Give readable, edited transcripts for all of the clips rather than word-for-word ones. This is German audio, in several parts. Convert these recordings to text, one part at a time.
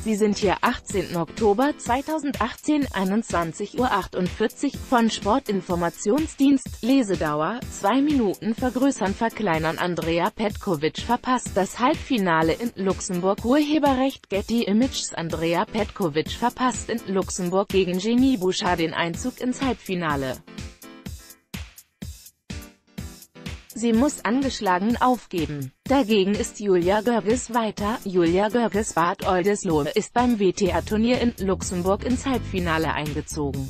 Sie sind hier 18. Oktober 2018, 21:48 Uhr von Sportinformationsdienst. Lesedauer: 2 Minuten. Vergrößern, verkleinern. Andrea Petković verpasst das Halbfinale in Luxemburg. Urheberrecht Getty Images. Andrea Petković verpasst in Luxemburg gegen Jenny Bouchard den Einzug ins Halbfinale. Sie muss angeschlagen aufgeben. Dagegen ist Julia Görges weiter. Julia Görges-Bad Oldesloe ist beim WTA-Turnier in Luxemburg ins Halbfinale eingezogen.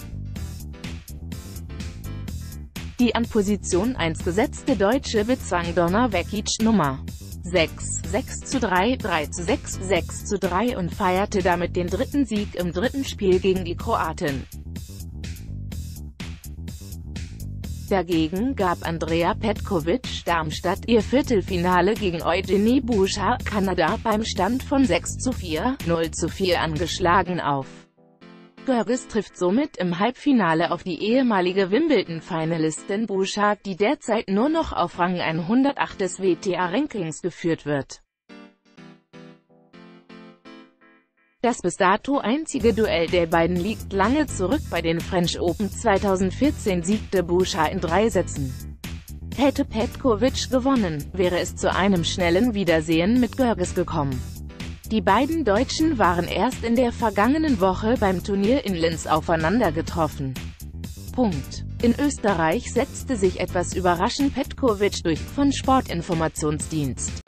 Die an Position 1 gesetzte Deutsche bezwang Donna Vekic Nr. 6, 6:3, 3:6, 6:3 und feierte damit den dritten Sieg im dritten Spiel gegen die Kroatin. Dagegen gab Andrea Petković Darmstadt ihr Viertelfinale gegen Eugenie Bouchard, Kanada, beim Stand von 6:4, 0:4 angeschlagen auf. Görges trifft somit im Halbfinale auf die ehemalige Wimbledon-Finalistin Bouchard, die derzeit nur noch auf Rang 108 des WTA-Rankings geführt wird. Das bis dato einzige Duell der beiden liegt lange zurück. Bei den French Open 2014 siegte Bouchard in 3 Sätzen. Hätte Petković gewonnen, wäre es zu einem schnellen Wiedersehen mit Görges gekommen. Die beiden Deutschen waren erst in der vergangenen Woche beim Turnier in Linz aufeinander getroffen. In Österreich setzte sich etwas überraschend Petković durch, von Sportinformationsdienst.